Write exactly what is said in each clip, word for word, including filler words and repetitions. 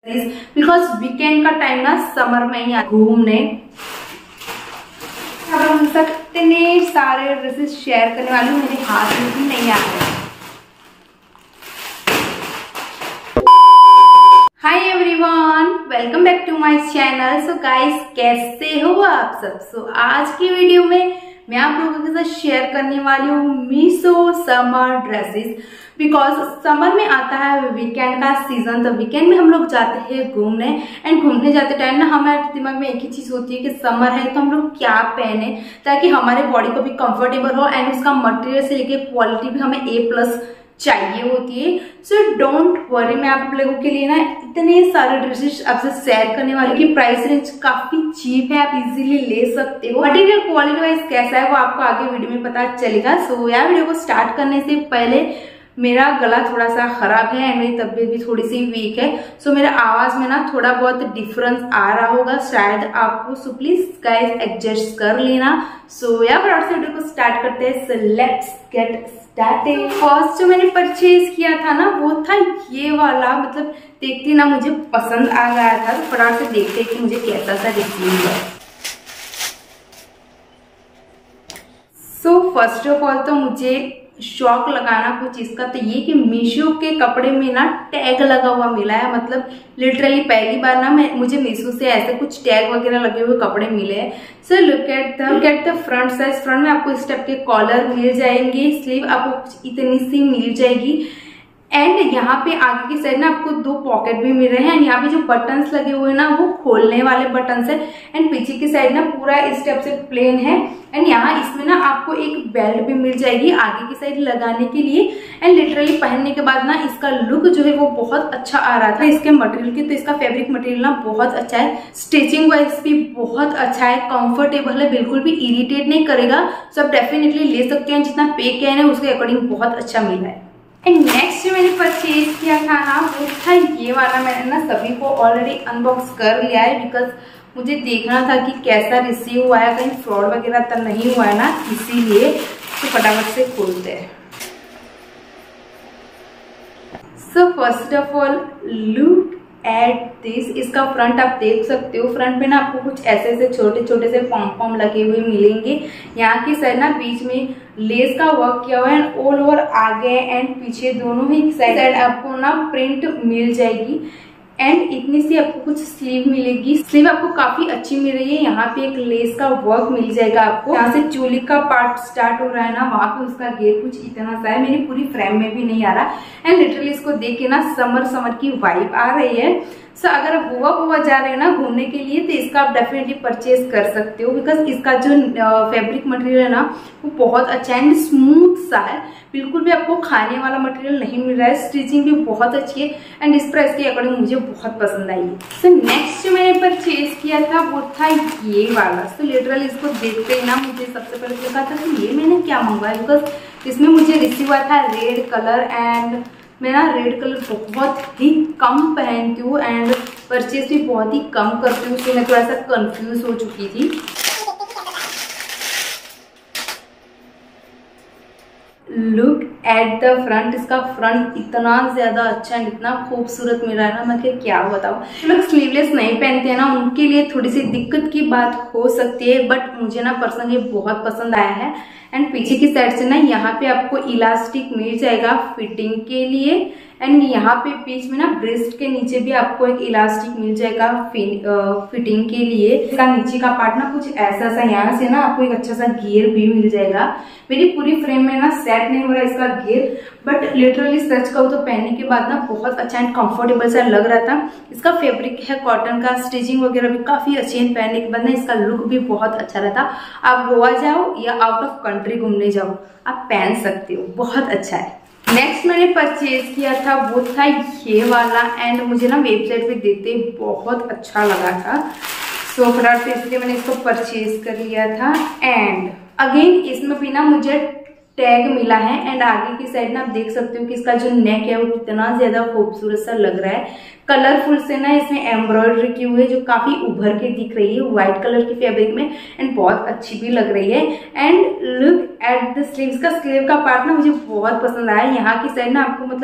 Because weekend का time ना summer में ही घूमने हम सब इतने सारे ड्रेसेस शेयर करने वाली हूँ, मेरे हाथ में भी नहीं आ रहे। Hi everyone, welcome back to my channel. So guys, कैसे हो आप सब? सो so, आज की वीडियो में मैं आप लोगों के साथ शेयर करने वाली हूँ Meesho summer dresses. Because summer में आता है वीकेंड का सीजन, तो वीकेंड में हम लोग जाते हैं घूमने। एंड घूमने जाते टाइम ना हमारे दिमाग में एक ही चीज होती है कि समर है तो हम लोग क्या पहने ताकि हमारे बॉडी को भी कंफर्टेबल हो एंड उसका मटेरियल से लेके क्वालिटी भी हमें ए प्लस चाहिए होती है। सो डोंट वरी, मैं आप लोगों के लिए ना इतने सारे ड्रेसेस आपसे शेयर करने वाली की प्राइस रेंज काफी चीप है, आप इजीली ले सकते हो। मटेरियल क्वालिटी वाइज कैसा है वो आपको आगे वीडियो में पता चलेगा। सो so, यार वीडियो को स्टार्ट करने से पहले मेरा गला थोड़ा सा खराब है एंड मेरी तबीयत भी थोड़ी सी वीक है। सो so, मेरे आवाज में ना थोड़ा बहुत डिफरेंस आ रहा होगा शायद आपको। सो प्लीज गाइस एडजस्ट कर लेना। सो so, या फिर वीडियो को स्टार्ट करते हैं। So let's get started. First जो मैंने परचेज किया था ना वो था ये वाला, मतलब देखती ना मुझे पसंद आ गया था, तो फटाफट से देखते कि मुझे कैसा सा रिसीव है। सो फर्स्ट ऑफ ऑल तो मुझे शौक लगाना कुछ इसका तो ये कि मीशो के कपड़े में ना टैग लगा हुआ मिला है। मतलब लिटरली पहली बार ना मैं मुझे मीशो से ऐसे कुछ टैग वगैरह लगे हुए कपड़े मिले हैं। So look at the look at the front size. Front में आपको इस टाइप के कॉलर मिल जाएंगे, स्लीव आपको कुछ इतनी सी मिल जाएगी एंड यहाँ पे आगे की साइड ना आपको दो पॉकेट भी मिल रहे हैं। यहाँ पे जो बटन्स लगे हुए हैं ना वो खोलने वाले बटन्स है एंड पीछे की साइड ना पूरा इस टाइप से प्लेन है एंड यहाँ इसमें ना आपको एक बेल्ट भी मिल जाएगी आगे की साइड लगाने के लिए। एंड लिटरली पहनने के बाद ना इसका लुक जो है वो बहुत अच्छा आ रहा था इसके मटेरियल की। तो इसका फैब्रिक मटेरियल ना बहुत अच्छा है, स्टिचिंग वाइज भी बहुत अच्छा है, कंफर्टेबल है, बिल्कुल भी इरिटेट नहीं करेगा। सो आप डेफिनेटली ले सकते हैं, जितना पे किया है ना उसके अकॉर्डिंग बहुत अच्छा मिला है। एंड नेक्स्ट जो मैंने परचेज किया था ना वो था ये वाला। मैंने ना सभी को ऑलरेडी अनबॉक्स कर लिया है बिकॉज मुझे देखना था कि कैसा रिसीव हुआ है, कहीं फ्रॉड वगैरह तो नहीं हुआ है ना, इसीलिए तो फटाफट से खोलते हैं। So first of all look at this. इसका फ्रंट आप देख सकते हो। फ्रंट पे ना आपको कुछ ऐसे ऐसे छोटे छोटे से पॉम पॉम लगे हुए मिलेंगे। यहाँ की साइड ना बीच में लेस का वर्क किया हुआ है, ऑल ओवर आगे एंड पीछे दोनों ही साइड आपको ना प्रिंट मिल जाएगी एंड इतनी सी आपको कुछ स्लीव मिलेगी। स्लीव आपको काफी अच्छी मिल रही है। यहाँ पे एक लेस का वर्क मिल जाएगा आपको। यहाँ से चोली का पार्ट स्टार्ट हो रहा है ना वहां पे उसका घेर कुछ इतना सा है, मेरी पूरी फ्रेम में भी नहीं आ रहा एंड लिटरली इसको देख के ना समर समर की वाइब आ रही है। सो so, अगर आप गोवा गोवा जा रहे हैं ना घूमने के लिए तो इसका आप डेफिनेटली परचेज कर सकते हो बिकॉज इसका जो फैब्रिक मटेरियल है ना वो बहुत अच्छा है एंड स्मूथ सा है, बिल्कुल भी आपको खाने वाला मटेरियल नहीं मिल रहा है। स्टिचिंग भी बहुत अच्छी है एंड इस प्राइस के अकॉर्डिंग मुझे बहुत पसंद आई है। सो नेक्स्ट जो मैंने परचेज किया था वो था ये वाला। सो so, लिटरली इसको देखते ही ना मुझे सबसे पहले लगा था कि ये मैंने क्या मंगवाया बिकॉज इसमें मुझे रिसीव हुआ था रेड कलर एंड मैं ना रेड कलर बहुत ही कम पहनती हूँ एंड परचेज भी बहुत ही कम करती हूँ, तो मैं थोड़ा सा कंफ्यूज हो चुकी थी। Look at the front. इसका फ्रंट इतना ज्यादा अच्छा है, इतना खूबसूरत मिला है ना, मैं क्या बताऊँ। लोग स्लीवलेस नहीं पहनते हैं ना उनके लिए थोड़ी सी दिक्कत की बात हो सकती है, बट मुझे ना पर्सनली बहुत पसंद आया है। एंड पीछे की साइड से ना यहाँ पे आपको इलास्टिक मिल जाएगा फिटिंग के लिए एंड यहाँ पे बीच में ना ब्रेस्ट के नीचे भी आपको एक इलास्टिक मिल जाएगा फिटिंग के लिए। इसका नीचे का पार्ट ना कुछ ऐसा सा, यहाँ से ना आपको एक अच्छा सा घेर भी मिल जाएगा। मेरी पूरी फ्रेम में ना सेट नहीं हो रहा इसका घेर, बट लिटरली सच कहूँ तो पहनने के बाद ना बहुत अच्छा एंड कंफर्टेबल सा लग रहा था। इसका फैब्रिक है कॉटन का, स्टिचिंग वगैरह भी काफी अच्छी है। पहनने के बाद ना इसका लुक भी बहुत अच्छा रहता। आप गोवा जाओ या आउट ऑफ कंट्री घूमने जाओ आप पहन सकते हो, बहुत अच्छा है। नेक्स्ट मैंने परचेज किया था वो था ये वाला एंड मुझे ना वेबसाइट पे देखते बहुत अच्छा लगा था। सो फटाफट से इसलिए मैंने इसको परचेज कर लिया था एंड अगेन इसमें भी ना मुझे टैग मिला है एंड आगे की साइड ना आप देख सकते हो कि इसका जो नेक है वो कितना ज्यादा खूबसूरत सा लग रहा है। कलरफुल से ना इसमें एम्ब्रॉयडरी की हुई है जो काफी उभर के दिख रही है व्हाइट कलर की फैब्रिक में एंड बहुत अच्छी भी लग रही है। And look at the sleeves. का स्लीव का पार्ट ना मुझे बहुत पसंद आया। यहाँ की साइड ना आपको मतलब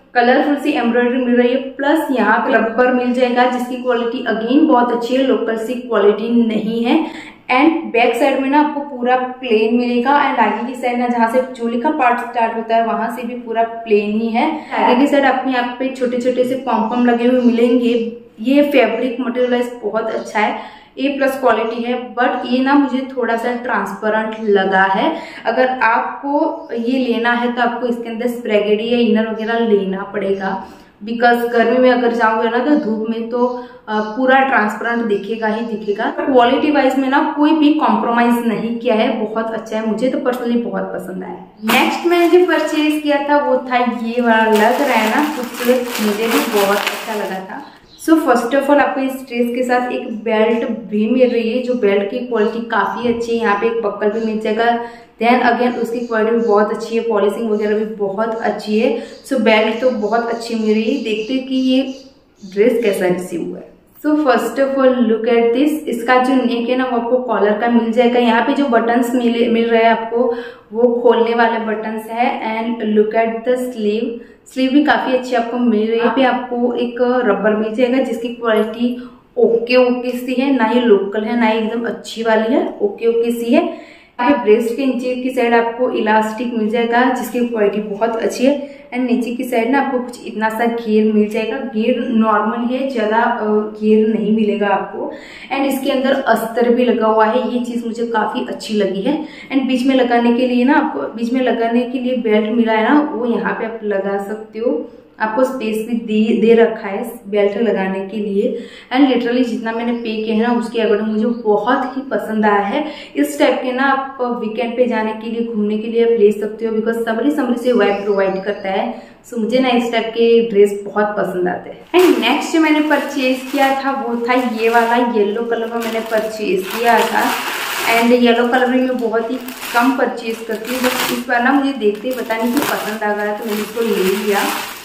कलरफुल सी एम्ब्रॉयडरी मिल रही है, प्लस यहाँ पे रबर मिल जाएगा जिसकी क्वालिटी अगेन बहुत अच्छी है, लोकल सी क्वालिटी नहीं है। एंड बैक साइड में ना आपको पूरा प्लेन मिलेगा एंड आगे की साइड ना जहाँ से चोली का पार्ट स्टार्ट होता है वहां से भी पूरा प्लेन ही है। आगे की साइड आपको यहाँ पे छोटे छोटे से पॉम-पॉम लगे हुए मिलेंगे। ये फैब्रिक मटेरियल बहुत अच्छा है, ए प्लस क्वालिटी है, बट ये ना मुझे थोड़ा सा ट्रांसपेरेंट लगा है। अगर आपको ये लेना है तो आपको इसके अंदर स्प्रेगेडी या इनर वगैरह लेना पड़ेगा, बिकॉज गर्मी में अगर जाओगे ना तो धूप में तो पूरा ट्रांसपेरेंट दिखेगा ही दिखेगा। क्वालिटी वाइज में ना कोई भी कॉम्प्रोमाइज नहीं किया है, बहुत अच्छा है, मुझे तो पर्सनली बहुत पसंद आया। नेक्स्ट मैंने जो परचेज किया था वो था ये वाला, लग रहा है ना खूबसूरत, मुझे भी बहुत अच्छा लगा था। सो फर्स्ट ऑफ ऑल आपको इस ड्रेस के साथ एक बेल्ट भी मिल रही है, जो बेल्ट की क्वालिटी काफी अच्छी है। यहाँ पे एक बक्कल भी मिल जाएगा, देन अगेन उसकी क्वालिटी भी बहुत अच्छी है, पॉलिशिंग वगैरह भी बहुत अच्छी है। सो so, बेल्ट तो बहुत अच्छी मिल रही है। देखते हैं कि ये ड्रेस कैसा रिसीव हुआ है। So first of all look at this, इसका जो नेक है ना वो आपको कॉलर का मिल जाएगा। यहाँ पे जो बटन्स मिले मिल रहे हैं आपको वो खोलने वाले बटन्स है। And look at the sleeve, sleeve भी काफी अच्छी आपको मिल रही है। यहाँ पे आपको एक रबर मिल जाएगा जिसकी क्वालिटी ओके ओके सी है, ना ही लोकल है ना ही एकदम अच्छी वाली है, ओके ओके सी है। यहाँ ब्रेस्ट के नीचे की साइड आपको इलास्टिक मिल जाएगा जिसकी क्वालिटी बहुत अच्छी है। एंड नीचे की साइड ना आपको कुछ इतना सा घेर मिल जाएगा, घेर नॉर्मल है, ज्यादा घेर नहीं मिलेगा आपको। एंड इसके अंदर अस्तर भी लगा हुआ है, ये चीज मुझे काफी अच्छी लगी है। एंड बीच में लगाने के लिए ना आपको बीच में लगाने के लिए बेल्ट मिला है ना, वो यहाँ पे आप लगा सकते हो, आपको स्पेस भी दे दे रखा है बेल्ट लगाने के लिए। एंड लिटरली जितना मैंने पे किया है ना उसके अकॉर्डिंग मुझे बहुत ही पसंद आया है। इस टाइप के ना आप वीकेंड पे जाने के लिए, घूमने के लिए आप ले सकते हो, बिकॉज समरी समरी से वाइब प्रोवाइड करता है। सो so, मुझे ना इस टाइप के ड्रेस बहुत पसंद आते हैं। एंड नेक्स्ट जो मैंने परचेज किया था वो था ये वाला, येलो कलर में मैंने परचेज किया था। एंड येलो कलर में मैं बहुत ही कम परचेज करती हूँ, बस इस बार ना मुझे देखते ही पता नहीं कि पसंद आ गया तो मैंने इसको ले लिया।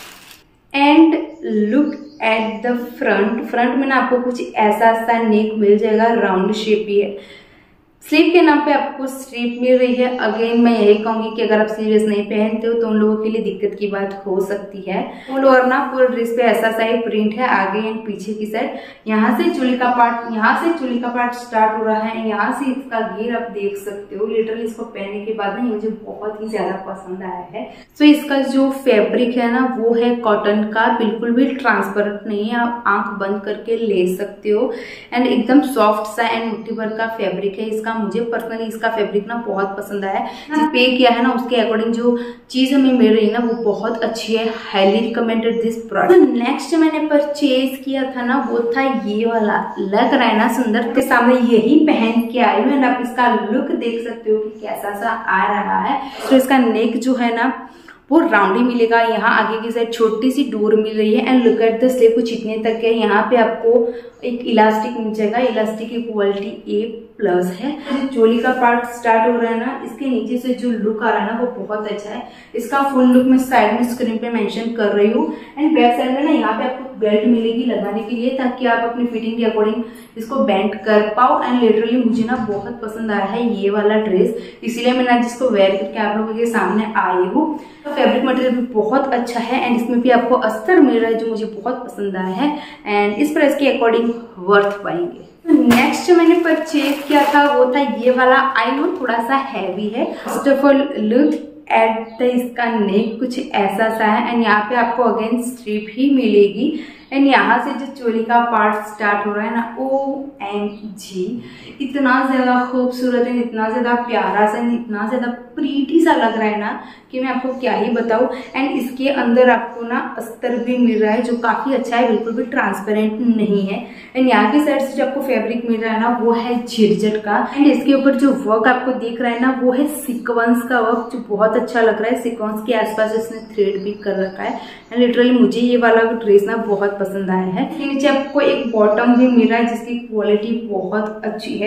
And look at the front, front में ना आपको कुछ ऐसा सा नेक मिल जाएगा, राउंड शेप ही है। स्लीव के नाम पे आपको स्ट्रिप मिल रही है। अगेन मैं यही कहूंगी कि अगर आप स्लीवलेस नहीं पहनते हो तो उन लोगों के लिए दिक्कत की बात हो सकती है। फुल और ना पूरा ड्रेस पे ऐसा सा ही प्रिंट है, आगे एंड पीछे की साइड। यहाँ से चोली का पार्ट यहाँ से चोली का पार्ट स्टार्ट हो रहा है, यहाँ से इसका घेर आप देख सकते हो। लिटरली इसको पहनने के बाद ना मुझे बहुत ही ज्यादा पसंद आया है। सो so, इसका जो फैब्रिक है ना वो है कॉटन का, बिल्कुल भी ट्रांसपेरेंट नहीं है, आप आंख बंद करके ले सकते हो। एंड एकदम सॉफ्ट सा एंड मुट्ठी भर का फैब्रिक है इसका। मुझे पर्सनली इसका फैब्रिक ना बहुत पसंद आया है। जो पे किया है ना उसके अकॉर्डिंग जो चीज हमें मिल रही है ना वो बहुत अच्छी है। Highly recommended this product. Next मैंने परचेज किया था ना वो था ये वाला, लग रहा है ना सुंदर, के सामने यही पहन के आई हूँ। आप इसका लुक देख सकते हो कि कैसा सा आ रहा है। तो इसका नेक जो है ना वो राउंड ही मिलेगा। यहाँ आगे की साइड छोटी सी डोर मिल रही है। And look at the sleeve, कुछ इतने तक है। यहाँ पे आपको एक इलास्टिक मिल जाएगा, इलास्टिक की क्वालिटी ए प्लस है। चोली का पार्ट स्टार्ट हो रहा है ना, इसके नीचे से जो लुक आ रहा है ना वो बहुत अच्छा है। इसका फुल लुक मैं साइड में स्क्रीन पे मेंशन कर रही हूँ। एंड बैक साइड में ना यहाँ पे आपको बेल्ट मिलेगी लगाने के लिए, ताकि आप अपनी फिटिंग के अकॉर्डिंग इसको बेंड कर पाओ। एंड लिटरली मुझे ना बहुत पसंद आया है ये वाला ड्रेस, इसीलिए मैं ना जिसको वेयर करके आप लोगों के सामने आई हूँ। तो फैब्रिक मटेरियल भी बहुत अच्छा है एंड इसमें भी आपको अस्तर मिल रहा है जो मुझे बहुत पसंद आया है। एंड इस प्राइस के अकॉर्डिंग वर्थ पाएंगे। नेक्स्ट जो मैंने परचेज किया था वो था ये वाला। आई नो थोड़ा सा हैवी है। First of all look at the, इसका नेक कुछ ऐसा सा है। एंड यहाँ पे आपको अगेन स्ट्रिप ही मिलेगी। एंड यहाँ से जो चोली का पार्ट स्टार्ट हो रहा है ना, ओ एम जी, इतना ज्यादा खूबसूरत है, इतना ज्यादा प्यारा सा, इतना ज्यादा प्रीटी सा लग रहा है ना कि मैं आपको क्या ही बताऊं। एंड इसके अंदर आपको ना अस्तर भी मिल रहा है जो काफी अच्छा है, बिल्कुल भी ट्रांसपेरेंट नहीं है। एंड यहाँ की साइड से जो आपको फैब्रिक मिल रहा है ना वो है झिरझट का। एंड इसके ऊपर जो वर्क आपको दिख रहा है ना वो है सीक्वेंस का वर्क, जो बहुत अच्छा लग रहा है। सीक्वेंस के आसपास इसने थ्रेड भी कर रखा है। एंड लिटरली मुझे ये वाला ड्रेस ना बहुत पसंद आया है। इसके नीचे आपको एक बॉटम भी मिल रहा है जिसकी क्वालिटी बहुत अच्छी है।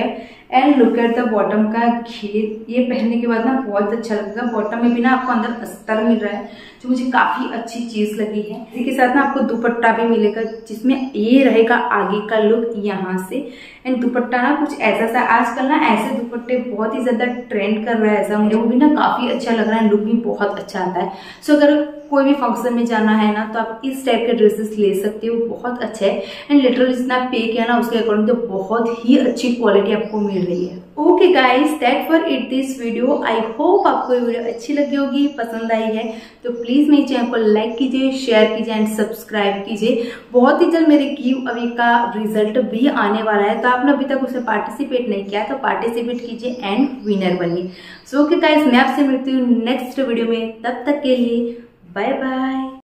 And look at the bottom का घेर, ये पहनने के बाद ना बहुत अच्छा लगता है। बॉटम में भी ना आपको अंदर अस्तर मिल रहा है जो मुझे काफी अच्छी चीज लगी है। इसी के साथ ना आपको दुपट्टा भी मिलेगा जिसमें ये रहेगा आगे का लुक यहाँ से। एंड दुपट्टा ना कुछ ऐसा सा, आजकल ना ऐसे दुपट्टे बहुत ही ज्यादा ट्रेंड कर रहा है ऐसा, मुझे वो भी ना काफी अच्छा लग रहा है, लुक भी बहुत अच्छा आता है। सो so, अगर कोई भी फंक्शन में जाना है ना तो आप इस टाइप के ड्रेसेस ले सकते हो, बहुत अच्छा है। एंड लिटरली जितना पे किया ना उसके अकॉर्डिंग तो बहुत ही अच्छी क्वालिटी आपको मिल रही है। Okay guys, that for it this video. I hope आपको ये वीडियो अच्छी लगी होगी, पसंद आई है तो प्लीज मेरे चैनल को लाइक कीजिए, शेयर कीजिए एंड सब्सक्राइब कीजिए। बहुत ही जल्द मेरे गिव अवे का रिजल्ट भी आने वाला है, तो आपने अभी तक उसे पार्टिसिपेट नहीं किया तो पार्टिसिपेट कीजिए एंड विनर बनिए। सो ओके गाइस, मैं आपसे मिलती हूँ नेक्स्ट वीडियो में, तब तक के लिए बाय बाय।